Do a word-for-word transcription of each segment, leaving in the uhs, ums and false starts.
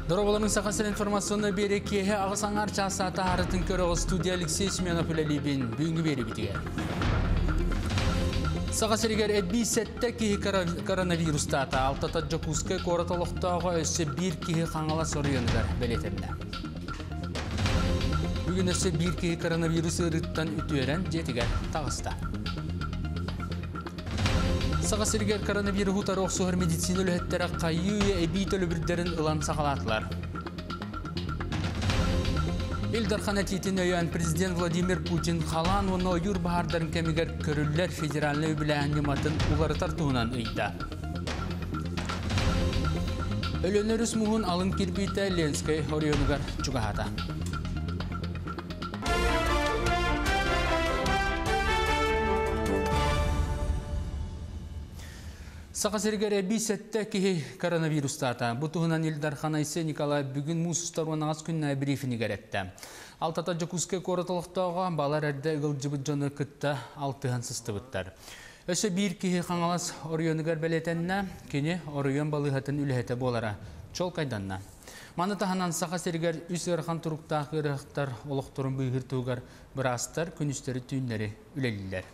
Дороголамын сақасыр информационны бере кеге ағысаңар часата арытын көріғы студия Алексей Семенов үләлейбен бүгінгі бері бітіге. Сақасыргер әббей сәтті кеге коронавирустата алтата жокускай кораталықтағы өсі бір кеге қаңала сорыйындар бәлетемді. Бүгін өсі бір кеге коронавирус ұрыттан үтуерен жетігер тағыста. Сағасыргер коронавирус тарох сухар медицина өліхеттері қайуы әбейт өлібірдерін ұлан сақалатылар. Илдархан әтетін өйен президент Владимир Путин қалан оны ойыр бағардарын кәмегер көрілер федеральны өбілі әңгематын ұлары тартуынан ұйда. Өлөнеріс мұғын алын кербейті Ленскай орионығар чуғағата. Сақасыргер әбей сәтті кеге коронавирустата. Бұтығынан Илдархан Айсе Николай бүгін мұсыстаруын ағыз күніне брифini керетті. Алтата жокускай коратылықтауға балар әрді ұғыл жыбыт жоны күтті алтыған сысты бұттар. Өсі бір кеге қаңалас орионығар бәлетеніне кене орион балығатын үліхеті болара. Чол қайданна. Маны тағанан Сақасыргер үс ұрқан тұрықтағы ұрықтар олықтырын бұйғыр туғар бірастар күністері түйінлері үлелілер.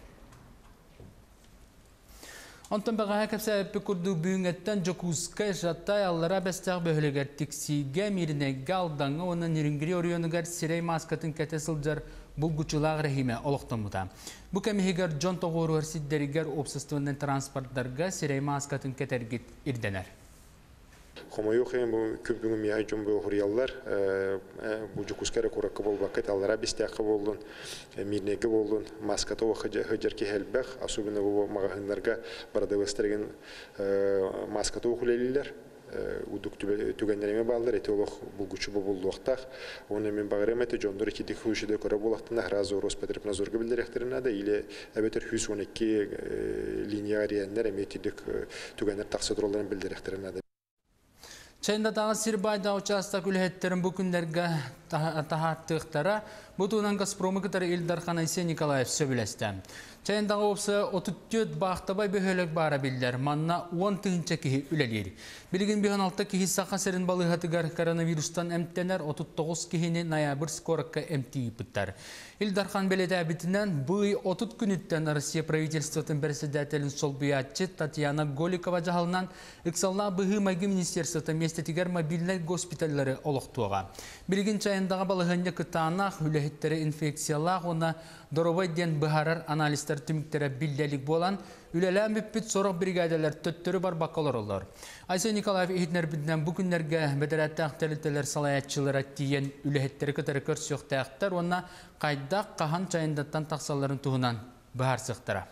Онтан бағаға кәпсі әппі күрді бүйіңеттен жокускай жаттай аллара бәстәғ бөхілігер тіксиге мирінеге алдаңы оның нерінгірі орионығар сирей маскатын кәте сылжар бұлгучылақ рәхиме олықтан мұта. Бұ кәмігер Джон Тоғыру әрсиддерігер опсыстығынан транспорттарға сирей маскатын кәтергет ирденер. Хомойохен бу күбүнгү мия жумбу хурьяллар бу жукускара куракка болбакка аллара бистяққа болдун мирнеге болдун маската хыжарки хелбах особенно бу магазиндарга бардавестерген маската ухулелилер удук түгеннереме балдар этолох булгучу болдуктак оны мен багыремете жондор ики дихушиде көрө болактына разы Роспотребнадзорга билдиректерине да или эбетер жүз он эки линияреннер эметидик түгеннер таксыдырларын билдиректерине да. Чайында тағы Сирбайда участок үліхеттерін бүкіндерге тахаттықтара бұтуынан Газпромы кітары Илдархан Айсе Николаев сөбілесті. Чайындағы опсы отыз төрт бақтабай бөхелік бара білдер, манна он тыгынча кихи үлелер. Білген бүйін алты кихи Сақасырын балығатығар коронавирустан әмттенер отыз тоғыз кихини ноябрь скоракка әмттейі бұттар. Илдархан белеті әбітінен бұй отыз күніттен Россия правительствотын председателін сол бұятчы Татьяна Голикова жағалынан ұқсална бұғы майғы министерствоты местетігер мобильный госпиталлары олықтуға. Білген чайындағы балығынне күтанақ үліхеттері инфекциялақ оны Доровайден бұхарар аналистер түміктері білделік болан, үлелән бүппіт сорық бригадалар төттірі бар бақалар олар. Айсе Николаев ехетнер бідінен бүкіндерге бәдіратты ақтелітелер салаятчылар әттейен үліхеттері күтері көрсіоқты ақтар, онына қайдақ қахан чайындаттан тақсаларын туғынан бұхар сықтыра.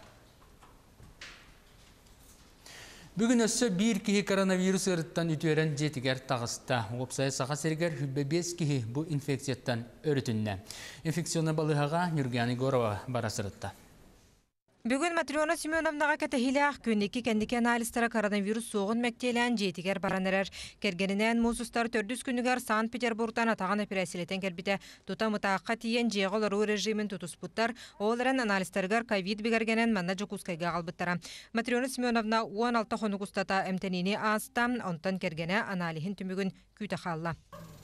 Бүгін өссі бір кеге коронавирус ұрыттан үтуерен жетігер тағыста. Опсай Сақасыргер хүббе бес кеге бұл инфекцияттан өрітінне. Инфекционы балығаға Нюргиян Егорова барасырытта. Бүгін Матриона Семеновнаға кәтәхиләқ күнекі кәндекі аналистара коронавирус соғын мәктейлән жетігер баранырар. Кергенінен мұзыстар төрдіс күнігер Санкт-Петербургтан атаған операциялетен кәрбіті тұта мұтаққа тиен жеғылыру режимін тұтыспұттар, оларын аналистарғар ковид бігергенен манна жокускайға қалбыттара. Матриона Семеновна он алты қонығыстата әмтеніне астам, онтан кергені аналихін түмігін күйті қалла.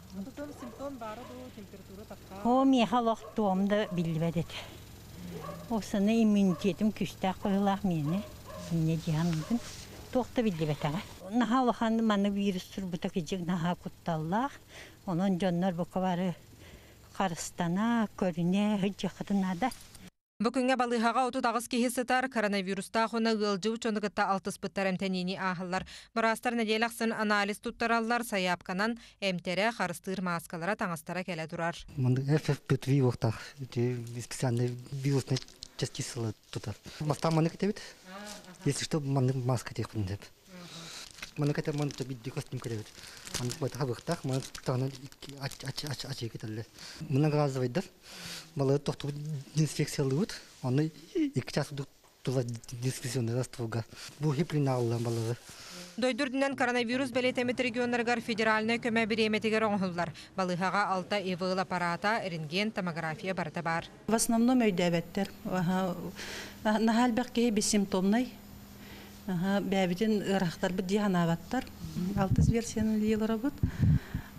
О, мехалақ туамды білбәдет. Осыны иммунитетім күштақ қойылақ мені, мені жиғанымдың тоқты білді бәтіға. Нахалықанды маны вирус тұр бұта кежек наға құтталлақ, оның жонлар бұқа бары қарыстана, көріне, хүджіқытына да. Бүгінге балығаға отыз ағыз кейсетар коронавируста қоны ғылжы учонығытта алтыс бұттар әмтәнені ағылар. Бірастар нәделақсын анализ тұттаралар саяпқанан әмтәрі қарыстыр маскалара таңыстара кәлі тұрар. Мұнды эф пэ вэ вақтақ, специальный вирусный частицалы тұтар. Мастан мұны кетебет, если что, мұны маска текпін деп. Мұны кетер мұны бидді костюм кетебет. Мұны вақтақ, мұны тағынан ачы кетелі. Мұны ғазывайдар. Малый тоқту инфекциялы өт, оны екі час тұла дискрессионный раствуға. Бұл хиплина алылан балығы. Дойдурдинен коронавирус белетемет регионларгар федеральный көмә биреметигер оңғылдар. Балығаға алта эвыл аппарата, рентген, томография барда бар. В основном өйдәбәттер. Нахал бәккеге бессимптомный. Бәбиден ырақтар бұд диғанабаттар. Алтыз версияны лиыл робот.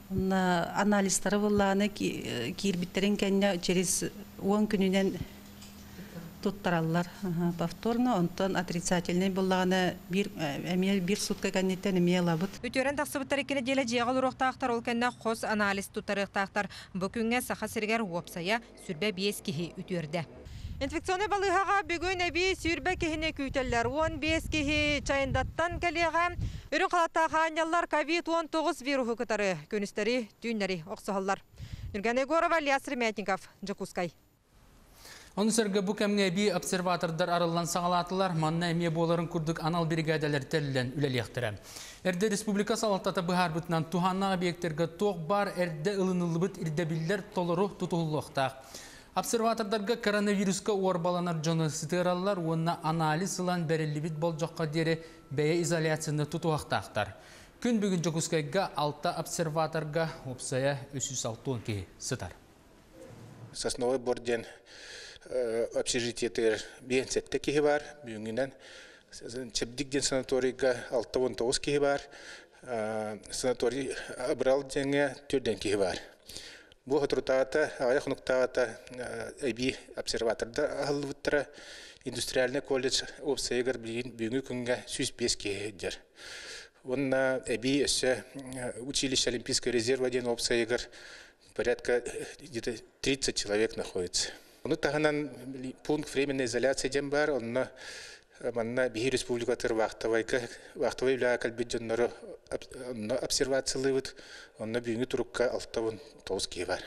Анализтары булланы кирбиттерин кенне через он күнүнен туттараллар. Повторно, онтон отрицательный булланы бир эмел бир сутка каннеттен эмел абыт. Үтөрен тақсыбыттар икене деле жегал урақтақтар ол кенне қос анализ туттарықтақтар бүкінге саха сиргер уопсая сүрбе бес кихи үтөрді. Инфекционный балыхаға бүгін әбі сүрбе кихіне күйтелер. он бес кихи чайындаттан кәлеға үрі қалаттағы анялар ковид он тоғыз вирухы кытары көністері түйінлері оқсығалар. Нүрген Егорова, Лясыр Мятников, Джакускай. Оны сәргі бұ кәмге бі обсерватордар арылан сағалатылар манна әме боларын күрдік анал бригадалар тәлілен үлелектірі. Әрді республика салаттаты бұхар бұтынан туғанна объекттерге тоқ бар әрді ылынылы бұт ирдебілер толыру тұтылуқтақ. Обсерватордарға коронавируска орбаланар жоны сытыралар, онына анализ ылан бәрілі бит бол жоққа дері бәйе изоляцияны тұтуақтақтар. Күн бүгін Жокускайға алта обсерваторға опсая үш жүз алты кей сытар. Сосновой борден общежитиетер бен сетте кихи бар, бүгінен Чепдикден санаторийға алты он тоғыз кихи бар, санаторий Абрал денге төрден кихи бар. Бұл ғытыртағата, ағаяқ нұқтағата әбі обсерваторда ағылывыттыра индустриальный колледж опсайығыр бүгінгі күнге жүз бес кихи дер. Онна әбі өсі училище Олимпийского резерва ден опсайығыр порядка где-то тридцать человек находится. Он тағанан пункт временной изоляции ден бар, онна манна бихи республикатыр вақтавай вля кәлбедженнары обсервациялывыд, онна бүгінгі тұрыққа алтауын тоғыз кей бар.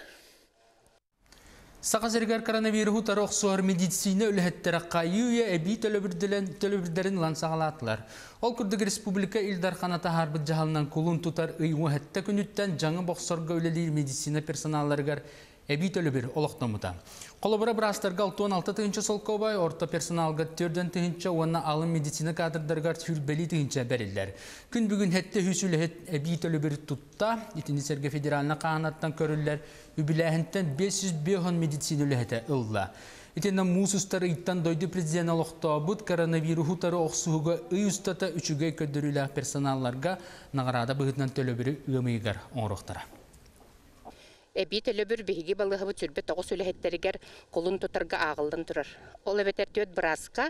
Сақасыргар коронавирусу тарық суар медицина үліхеттері қайуя әбей төлөбірдерін лан сағалатылар. Ол күрдік республика Илдарханата харбыт жағалынан күлін тұтар ұйуы әтті күніттен жаңы боқсорға үлелер медицина персоналарығар әбей төлөбір олықтамыда. Қолыбыра бірастарға алты он алты тыгынча солковай, орта персоналға төрден тыгынча, онна алым медицина кадрдарғар түрбелі тыгынча бәрілдер. Күн бүгін әтті хүсілі әбей төлөбір тұтта, Итинисерге федералына қағанаттан көрілер, үбіләхінттен бес жүз бес медицина үліхеті ұлла. Итинна мусустары иттан дойды президент олықта бұд коронавирусутары оқсуғыға үй ұстата үшіге көдірілі персоналларға нағарада бұғытнан төлөбірі үмейгар оңырықтара. Эбит элебүр биһиги балыһыбы түрбе тоғыз үлэһеттеригер қолын тутарга ағылдан турар. Ол эбетер төт браска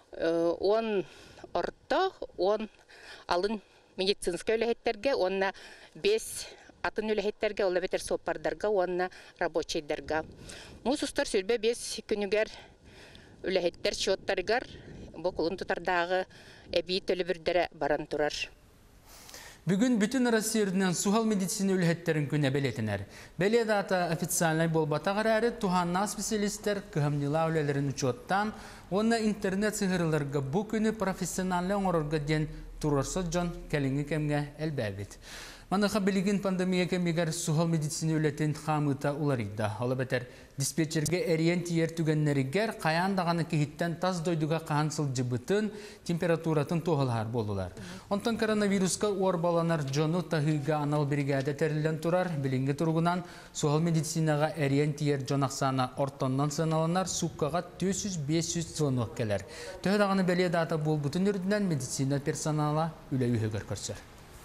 он орто, он алын медицинска үлэһеттерге, онна бес атын үлэһеттерге, ол эбетер сопардарга, онна рабочийдарга. Мусустар сүрбе бес күнүгер үлэһеттер чоттарыгар бу қолын тутардағы эбит элебүрдері баран турар. Бүгін бүтін Россияден сухал медицина үлхеттерін күне белетінер. Беле дата официальный болбатағар әрі туғанна специалистер кығымнила үлелерін учеттан, онна интернет сығырыларға бұ күні профессионалны оңырырға ден тұрырсы жон кәліңі кәмге әлбәбет. Маныға білігін пандемия кәмегер сухал медицина үлетін қамыта уларыйда. Олы бәтер диспетчерге әриен тиер түгеннерігер қаяндағаны кехіттен таз дойдуға қағансыл жібітін температуратын тоғылар болулар. Онтан коронавируска орбаланар жону тағыға анал бригада тәрілен тұрар. Білінгі тұрғынан сухал медицинаға әриен тиер жонақсана ортоннан сыналанар суккаға төрт жүз бес жүз сонуық келер. Төхедағаны бәле дата бол бүтін үрдінен медицина персонала үлі үйігер көрсер.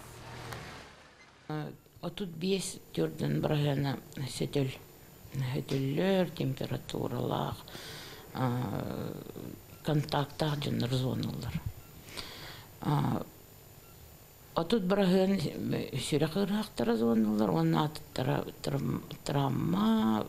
Отут бес түрден біргені сөтіл, сөтілер, температуралар, контакттар жыныр зоналар. Отут біргені сүрі қырақтары зоналар, оны аты травма,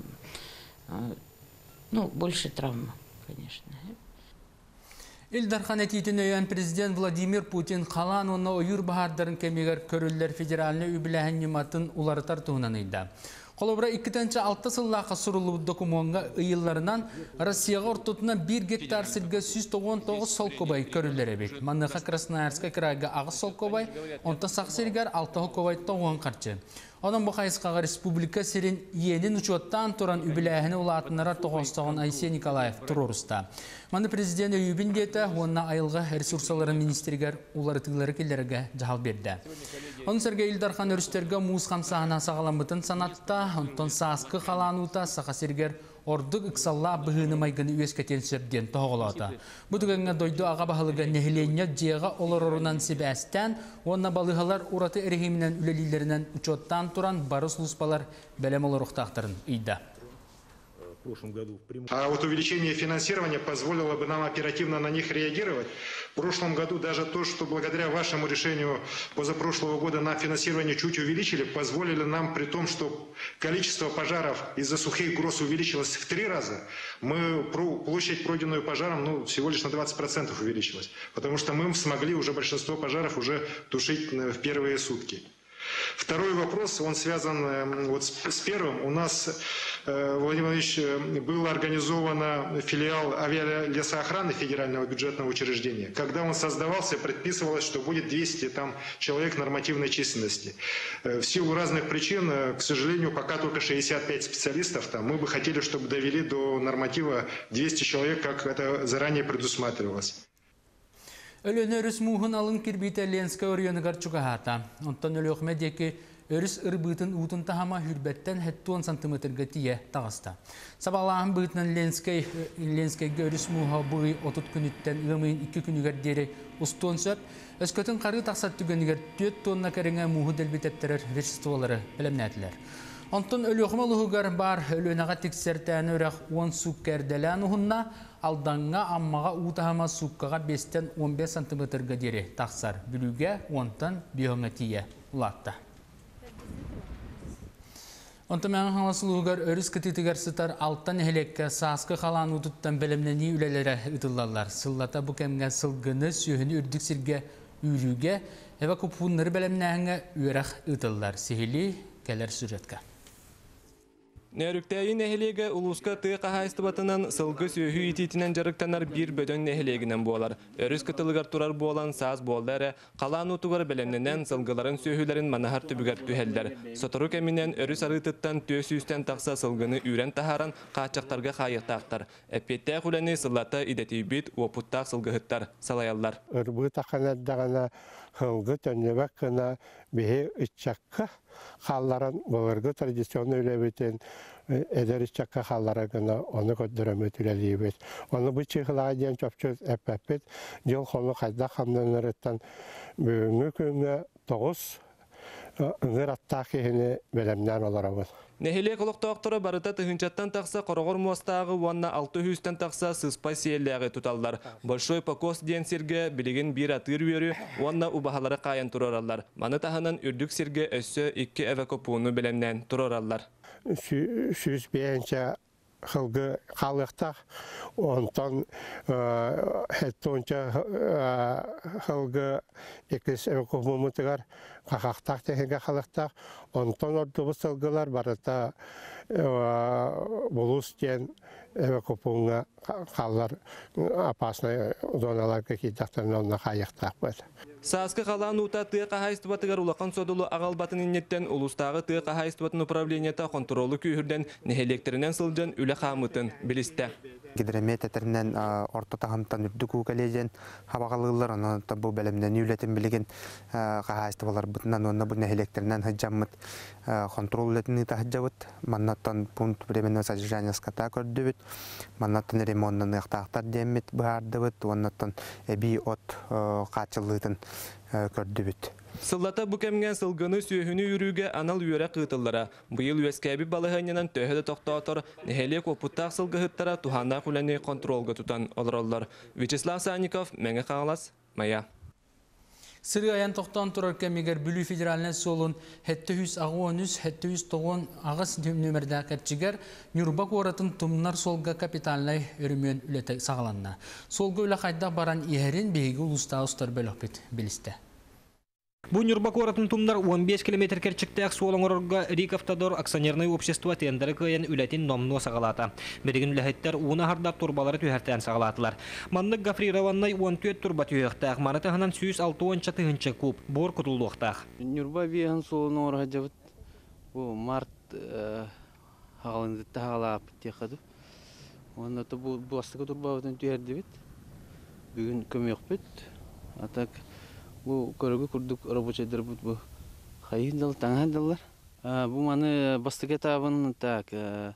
ну, больше травма, конечно. Илдархан әтейтін өйен президент Владимир Путин қалан оны ойыр бағардарын кәмегер көрілер федералны үбіләхін нематын уларытар туғынан үйді. Қолыбыра иккітінші алты сыллақы сұрылы документға ұйыларынан Россияға ортотына бір гектар сілгі жүз тоғыз тоғыз солкобай көрілер әбет. Манныға Красноярска крайға ағыз солкобай, онта сақсыргар алты солкобай тоғын қарчы. Onun bu Qayısqağa Respublika serin yeninin uçuattan turan übiləhini ulatınlara toğustağın Ayse Nikolayev tururusta. Manı prezident Öyyübin dete, onunla ayılға resursaların ministerigar ularıtıqları kellerге жағал berdi. Он Сергей Илдархан өрістерге муыз қамсағына сағаламытын санатта, онтон саскы қаланута сақасергер ордық ықсалла бұғыны майгыны өскетен сөбден тоғылады. Бұдығыңа дойду аға бағылыға нехілене жеға олар орынан себәстен, онна балығалар ураты әрігімінен үлелілерінен учоттан тұран барыс лұспалар бәлем олар ұқтақтырын үйді. А вот увеличение финансирования позволило бы нам оперативно на них реагировать. В прошлом году даже то, что благодаря вашему решению позапрошлого года на финансирование чуть увеличили, позволили нам, при том, что количество пожаров из-за сухих гроз увеличилось в три раза, мы площадь, пройденную пожаром, ну, всего лишь на двадцать процентов увеличилась. Потому что мы смогли уже большинство пожаров уже тушить в первые сутки. Второй вопрос, он связан вот с, с первым. У нас, э, Владимир Владимирович, был организован филиал авиалесоохраны федерального бюджетного учреждения. Когда он создавался, предписывалось, что будет двести там, человек нормативной численности. Э, в силу разных причин, э, к сожалению, пока только шестьдесят пять специалистов. Там. Мы бы хотели, чтобы довели до норматива двести человек, как это заранее предусматривалось. Өлөне өріс мұғын алын кірбейті Ленска өріенігар чуғағата. Онтан өлі өқме декі өріс ұрбытын ұтын тахама хүрбәттен хәтті он сантиметрге тие тағыста. Сабалағын бұғытынан Ленскайге өріс мұға бұғы отыт күніттен ұғымын екі күнігер дері ұстуын сөп, өскөтін қары тақсат түгенігер төт тонна кәріңе мұғы дәлбететтірер версистуалары білімнәтілер. Онтан өлі өқме ұлығығар бар өлінаға тексертәні өрақ он сук кәрдәлән ұғынна, алданға аммаға ұтағама суккаға бестен он бес сантиметрге дері тақсар бүліге онтан бүйіңі тие ұлатты. Онтан мәңі қаласылығығар өріс кітітігер сытар алттан әлекке сасқы қалан ұтыттан білімнені үлелері ұтылалар. Сыллата бұл кәмге сылғыны сүйіні үрдік сірге үйріге, әвә күпуынлары білімнәңі үйрақ ұтылар. Сехілі кәлер сүретке. Нөрүктәйін нәхелеге улуска тыы қағайстыбатынан сылғы сөйі итетінен жарықтанар бір бөдөн нәхелегінен болар. Өріс кытылығар турар болан саз болдары, қалан ұтығар бәлемненен сылғыларын сөйілерін манахар түбігер түхелдер. Сотору кәмінен өріс арытыттан төсүстен тақса сылғыны үйрен тахаран қачақтарға қайықтақтар. Әппеттәй құләні сыллата идетейбет опуттақ сылғыхыттар, салаялар. Үрбі тақанаддағана хылғы төннебәк кына бейі үтчаққа қалларын болырғы традиционны үләбетен әдер үтчаққа қаллара кына оны көддірөмет үләлейбет. Оны бұл чиғылаға дейін чөпчөз әп-әппет жыл қоны қайда қамданырыттан бүгінгі күнгі тоғыз ыңыр аттақ ехіне бәлемнен оларабыз. Нехеле колоқтоқтыры барыта тыхынчаттан тақса қорғыр мостағы уанна алты хүстен тақса сыспай сейелләғі тұталдар. Большой покос ден серге білеген бір атыр өрі уанна убахалары қайын тұроралар. Маны тағынан үрдік серге өссі екі әвәкопуыны білемнен тұроралар. Сүз бейінше қылғы қалықтақ, онтан әттонша қылғы екіс әвәкопуымытығар қақақтақ тәхенге қалықтақ, онтан ордыбы сылғылар барыта бұлыс ден әвәкопуыңа қалар апасына зоналарға кейдақтарын онына қайықтақ бәді. Саскы қалан ұта тыы қағайстыбатығар улақан содылы ағал батын иннеттен улустағы тыы қағайстыбатын управлениета контролы күйірден нехелектерінен сылжан үлі қамытын білісті. Гидромет әтерінен орта тағамтан үрді көкелейден хабағалығылар, оны бұл бәлемден үйлетін білеген қағайстыбалар бұтынан, оны бұл нехелектерінен хыджамыт контрол үлетін ұта хыджабыт. Маннаттан пункт временного содержания скота көрді бүт. Маннаттан ремонтын ұқтақтар демет бұғарды бүт. Оннаттан әбей от қачылығытын көрді бүт. Сыллата бұ кәмген сылғыны сүйіні үріге анал үйері қытыллара. Бұйыл өскәбі балығанынан төхеді тоқтаутыр, нәхелек опыттақ сылғыттара туханда құләне контролға тұтан олар-олар. Вячеслав Санников, мәңі қағалас, Мая. Сыры аян тоқтан тұрар кәмегер бүлі федераліне солын хәтті хүз ағуан үз, хәтті хүз тоғын ағыз нөмірді кәтчігер Нюрбак оратын тұмнар солға капиталынай өрімен үлеті сағаланна. Солға үлі қайда баран иәрін бейгі ұлыста ұстар бөліқпет білісті. Бу Нюрбак оратын тумнар он беш километр керчиктәк суолоңорга Рикавтодор акционерный общество тендері кыйын үләтин номно сагалата. Береген үләһеттер уна хардап турбалары түһәртән сагалатылар. Маннык Гафрированнай он төрт турба түһәктәк, манатаһынан сүз алты тыгынчы куб бор кутулдуктак. Нюрба виһан суолоңорга жабыт. Бу март хагалынды тагалап текаду. Онда то бу бастыгы турбабытын түһәрде бит. Бүгүн көмөк бит. Атак бу көрөгө курдук рабочийдер бут бу Хайын дал таңадалар. Бу маны бастыга табын так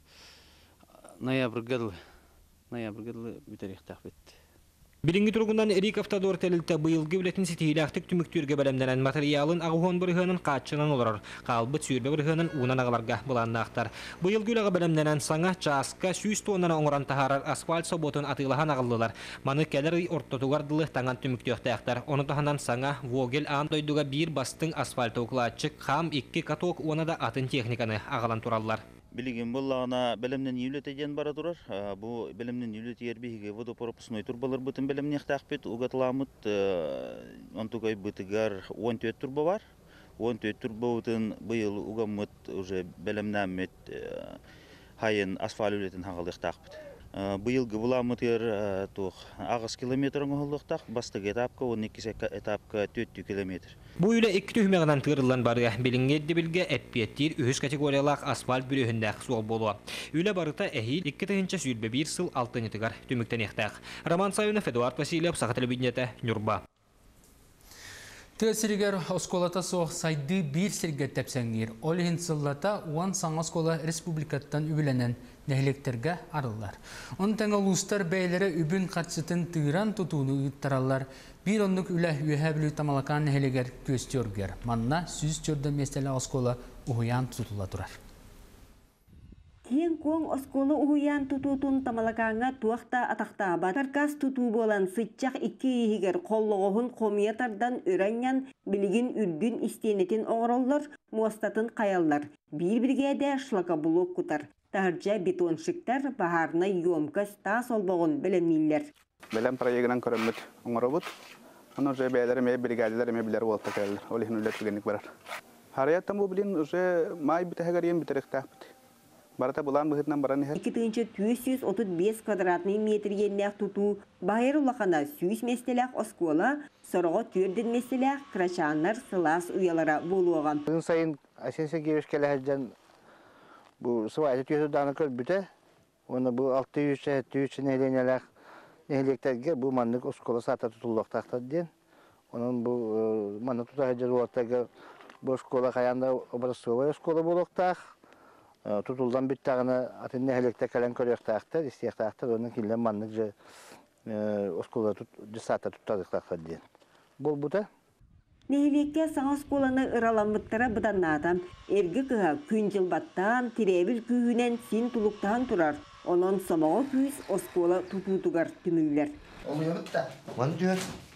ноябрь гыдыл. Ноябрь гыдыл битерек тахбет. Билинги тургундан Рик Автодор телилте быйылгы билетин ситилактык түмүктүргө белемденен материалын агуон бырыгынын качынан олорор. Калбыт сүйрбе бырыгынын унан агаларга буланнактар. Быйылгы үлага белемденен саңа чааска сүүс тоннан оңоран тахарар асфальт соботун атылахан агаллылар. Маны келер ортотугардылы таңан түмүктөктактар. Оны таханан саңа Вогел ан дойдуга бир бастың асфальт окулачык хам икки каток онада атын техниканы агалан тураллар. Билигин боллагына белемнен юлетеден бара турар. Бу белемнен юлетер биге водопропускной турбалар бутын белемне тахпет угатламыт антугай бытыгар он төрт турба бар. он төрт турба бутын быйыл угамыт уже белемнамет хайын асфальт үлетин хагалдык тахпет. Быйылгы буламытыр тух агыс километр оңолуктак бастык этапка он эки этапка төрт километр. Бу үле эки түһмөгөнөн тыгырылган бары билингедди билге эппеттир үһүс категориялак асфальт бүрөһүндө суол болуу. Үле барыта эхил эки тыгынча сүрбе бир сыл алтыны тыгар түмүктен эхтак. Роман Саюнов, Эдуард Васильев, Саха телевидениете, Нюрба. Төсірігер осколата соқ сайды бір сіргет тәпсәңгер. Олығын сыллата уан саңа оскола республикаттан үбіленен нәхілектерге арылар. Он тәңі ұлыстар бәйлері үбін қатсытын тыыран тұтуыны ұйттаралар. Bir onluk üle üye bilü tamalakan neheleger göstörger. Manna süz çördü mesele oskola uhuyan tutula durar. Кен коң осколы уйан тутутун тамалакаңа туақта атақта батаркас туту болан сытчақ икки егер қоллығығын қомиятардан өраннян білігін үрдін истенетін оңыроллар, муастатын қаяллар. Bir-біргеде шлака блок кутар. Тағыржа бетоншықтар бағарына йомкас тас олбағын білемейлер. Белем проектынан көріммет оңыробыт. Оны уже бәлері ме бригадилер ме білер болта кәлдер. Ол ихін үлет білгенік барар. Хараяттан бұл білін уже май бітәгәрен бітерек тәппіт. Барата булан быһытнан баран иһер. iki bin dört yüz otuz beş kvadratный метр еннәк туту, байыр улахана сүйс местеләк оскола, сорого төрден местеләк крачаннар сылас уялара болуган. Тын сайын Асенсе Гевешкеләһәҗән бу сывайты төйөтү даны көрбүтә. Оны бу алты йөз жети үч нәленәләк нәлектерге бу маннык оскола сата тутуллыктакта дигән. Onun bu manı tutacağız ortaya bu oskola kayanda obrazsovaya oskola buluktak. Tutuldan bir tane atın nehelekte kalan körüktəkdir, istəyəkdir. Onun killə manlıqca oskola tut, cisata tutadıqdır diyen. Bol bu da? Nehelekte sana oskolanı ıralanmıtlara bıdannadan, ergi kıha küncilbattan, tirebil kühünen sin tuluktan turar. Onun samağı küs oskola tututugar tümüller. Oluyamıt da, onu diyor.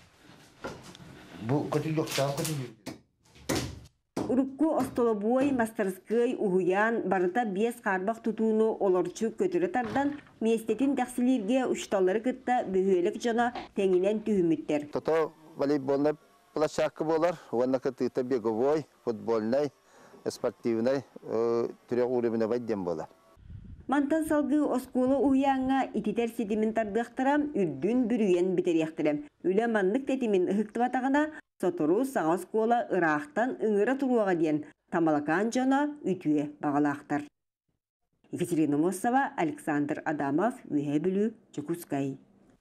Bu kötü yoksa kötü diyor. Urukku ostoloboy mastarskay uhuyan barıta beş karbak tutuunu olorçu kötürü tardan miyestetin dəksilirge uçtalları kıtta bühüyelik jana tenginen tühümütter. Toto voleybolna площадка болар, онна кытыта беговой, футбольный, спортивный, түрек уровня вайдем болар. Мантан салгы осколы уянга ититер сетиментардықтарам үрдүн бүрüyen битеректірем. Үлі манлык тетимин ыхыктыбатағына сотору саңа оскола ырақтан ыңыра тұруаға ден тамалакан жана үтуе бағалақтар. Екатерина Мосова, Александр Адамов, Үйе Бүлі, Чекускай.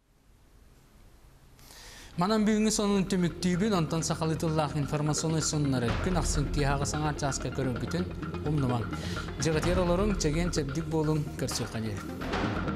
Манан бүгінгі сонын түміктүйбін, онтан сақалытыллақ информационы сонынары күн ақсын кейхаға саңар жасқа көрін күтін, ұмныман. Жығытер оларың, чеген чәбдік болың, көрсіл қанер.